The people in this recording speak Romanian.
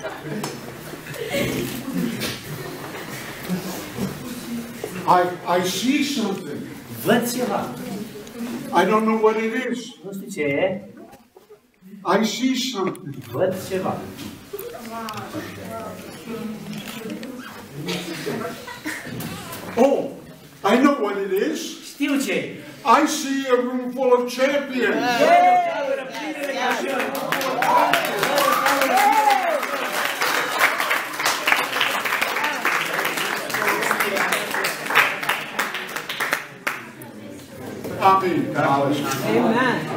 I see something. Văd ceva. I don't know what it is. Nu știu ce e. I see something. Văd ceva. Oh, I know what it is. Știu ce e. I see a room full of champions. Amen. Amen.